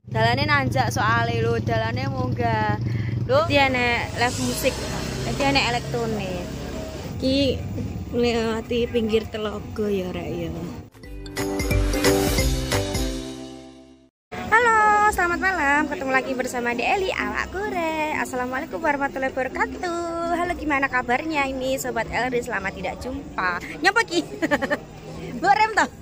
Dalane nanjak soalnya lho, dalane munggah. Lho, iki enek live musik, iki enek elektronik. Iki ngliwati pinggir telaga ya rek ya. Halo, selamat malam. Ketemu lagi bersama Deli awakku rek. Assalamualaikum warahmatullahi wabarakatuh. Halo, gimana kabarnya ini sobat LD? Selamat tidak jumpa. Nyapa ki? Mbok rem toh?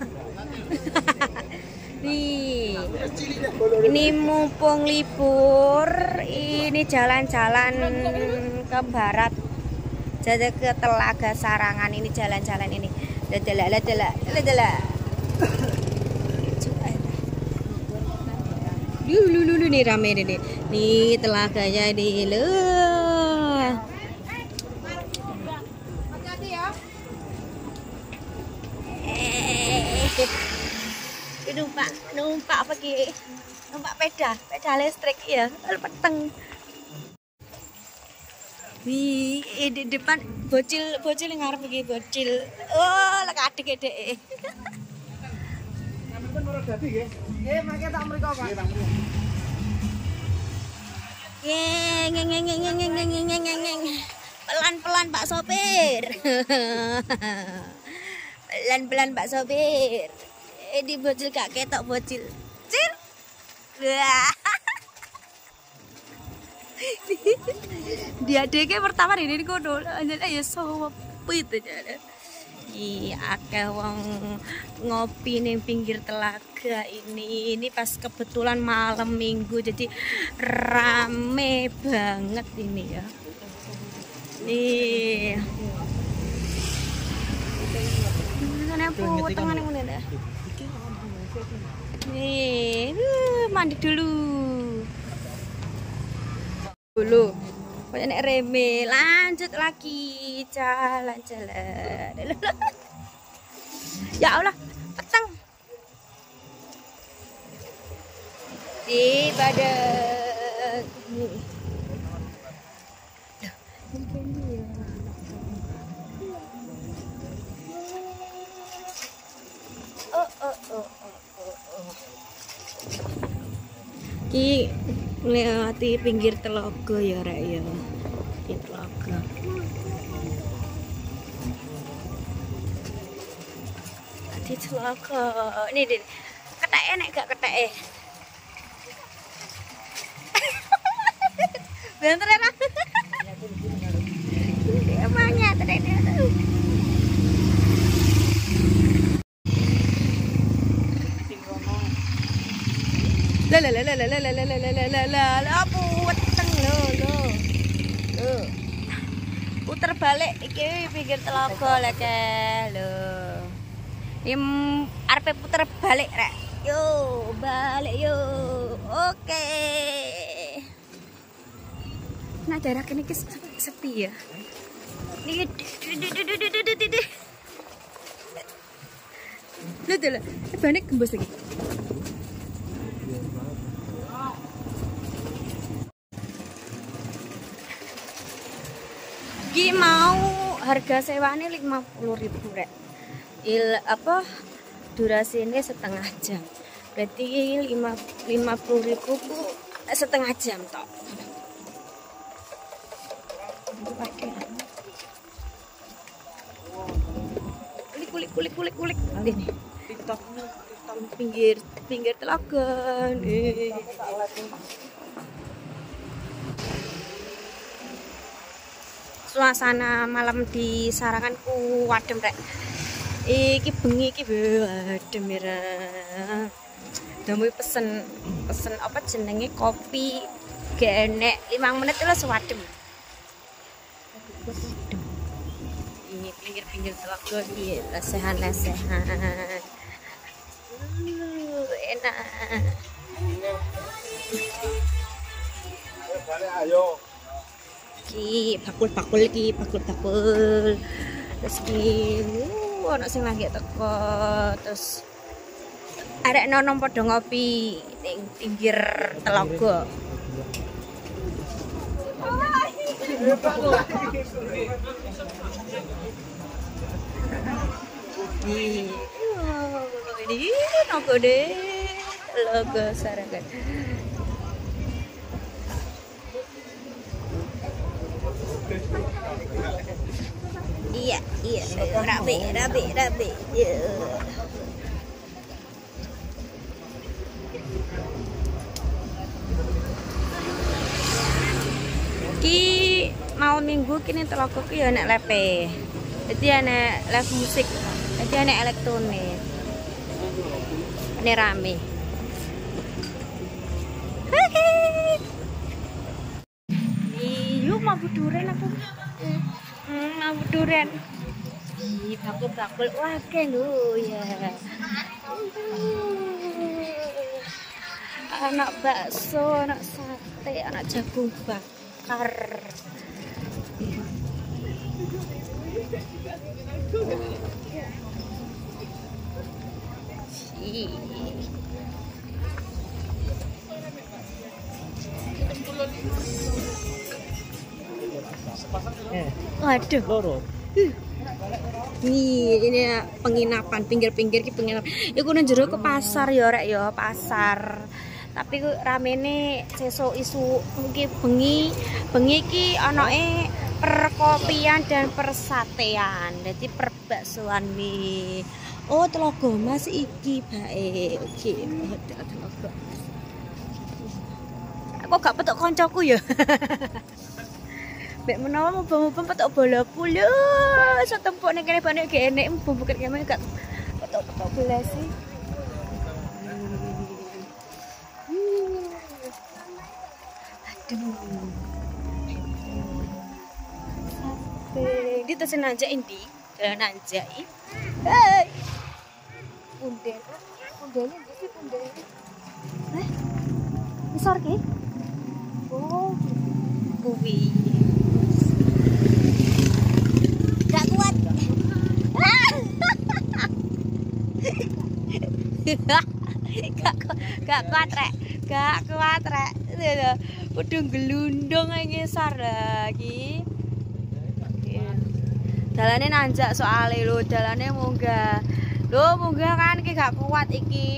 Nih, ini mumpung libur, ini jalan-jalan ke barat, jadi ke Telaga Sarangan. Ini jalan-jalan ini, ladala. Dulu nih rame nih telaganya ini loh. Hati-hati ya. Numpak apa ki? Numpak peda listrik ya, peteng. Di depan bocil ngarep iki bocil. Oh, lek adek dhek. Sampeyan ora dadi nggih. Nggih, mangke tak mriko, Pak. Pelan-pelan Pak Sopir. Pelan-pelan Pak Sopir. Di bocil gak ketok bocil. Cir. Wah. Dia deke pertama ini kono. Anjane ya sopi to jane. Iya, akeh wong ngopi ning pinggir telaga ini. Ini pas kebetulan malam Minggu jadi rame banget ini ya. Nih. Mana potong ngene ngene dah. Nih, mandi dulu. Banyak reme, lanjut lagi jalan-jalan. Ya Allah, petang. Di badan. Ki ngliwati pinggir telaga ya rek ya. Di telaga. Di telaga. Ini deh. Keteke nek gak keteke. Bentar ya. Emangnya ternyata. Apa weteng lho. Puter balik iki pinggir telaga lek lho. Arepe puter balik rek. Yo, balik yo. Oke. Nah, daerah kene iki sepi ya. Niki lho, bane gembos iki. Ki mau harga sewanya 50.000 rek. Durasinya setengah jam. Berarti 50.000 ku setengah jam tok. Kulik. Ini. TikTok pinggir telaga nih. Suasana malam di Sarangan ku adem rek. Iki bengi iki adem ya. Damu pesen apa jenenge kopi gak enek 5 menit wis adem. Ini pinggir telaga iki lesehan. Enak. Ayo. Ki bakul. Terus ki ana sing lagi teko, terus arek nonom padha ngopi ning pinggir telaga. Ini nopo deh. logo sarangan. Iya, rapi. Iya. Ki malam minggu kini Telaga ki ya nek lepe. Jadi ana live musik, jadi ana elektronik. Ini rame. Yuk mabuk duren aku. Mabuk duren. Ih, bakul-bakul wake lho ya. Anak bakso, anak sate, anak jagung bakar. Waduh. Nih, ini penginapan pinggir-pinggir ki penginapan. Iku nang jero ke pasar ya rek ya, pasar. Tapi ramene sesuk isu iki bengi ki anake perkopian dan persatean. Jadi perbaksoan nih. Oh, Telaga Mas iki bae. Oke, Telaga. Aku gak petuk koncoku ya. Mek menawa mubah-mubah petuk bola-bola. Setempuk nek kene banyak ge enek mubah kene gak petuk-petuk bola sih. Aduh. Sate. Di tas nanjain di. Jalan nanjain. Hei. Pundene di sih pundene. Besar ki? Oh. Kuwi. Gak kuat. Gak kuat rek. Udah gelundung ngisor lagi. Dalane nanjak soalnya lho, dalane munggah. Lho munggah kan iki gak kuat iki.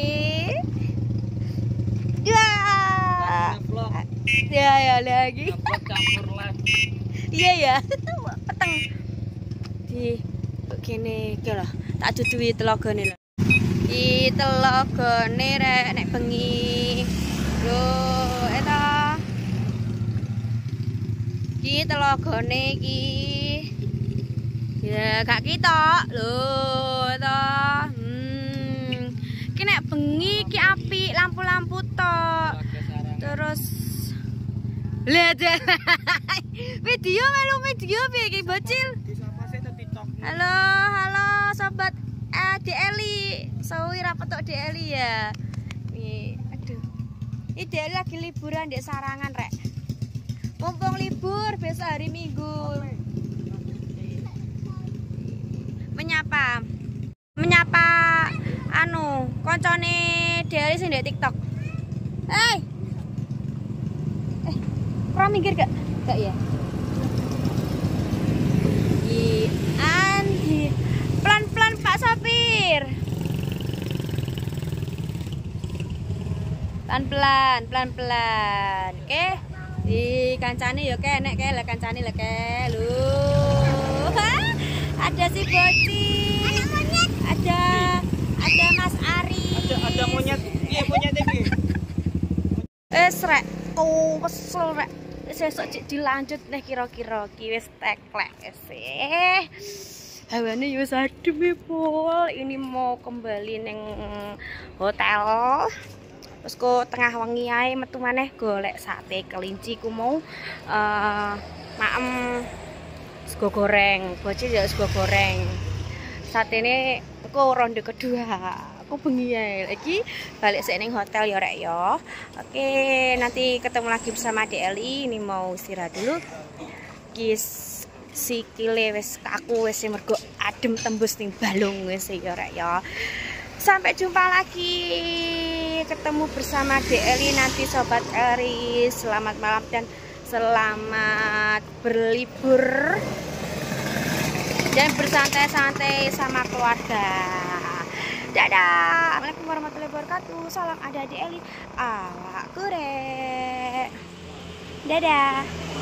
Ya lagi. Iya ya. Peteng. Di kene iki lho. Tak duduhi telagane lho. Iki telagane rek nek bengi. Lho, eta. Iki telagane iki. Ya gak kita lho eta. Iki nek bengi iki apik lampu-lampu tok. Terus lihat video piye iki bocil. Halo sobat DLI. Sawi ra petuk DLI ya. Nih, aduh. Ini DLI lagi liburan di Sarangan rek. Mumpung libur besok hari Minggu. Menyapa anu koncone DLI sing ndek TikTok. Pernah minggir gak? Gak ya? Andi pelan-pelan Pak Sopir. Pelan-pelan. Oke. Di kancane ya kenek kae lah kancane lah kae. Lho. Ada si Bocil. Ada Mas Ari. Ada monyet. Iya, monyet iki. Rek, tuh kesel rek. Sesuk dilanjut nih kira-kira ki wis teklek sih. Hawane yo adem e, Pol. Ini mau kembali neng hotel. Terus kok tengah wengi ae metu maneh golek sate kelinci ku mau maem sego goreng. Bocil ya sego goreng. Satene engko ronde kedua. Aku bengi ya lagi balik ning hotel ya rek ya. Oke, nanti ketemu lagi bersama DLI. Ini mau istirahat dulu. Sikile wis kaku wis mergo adem tembus ning balung wis ya rek ya. Sampai jumpa lagi. Ketemu bersama DLI nanti sobat Eri. Selamat malam dan selamat berlibur dan bersantai-santai sama keluarga. Dadah. Assalamualaikum warahmatullahi wabarakatuh. Salam adik-adik Eli. Ala kure. Dadah.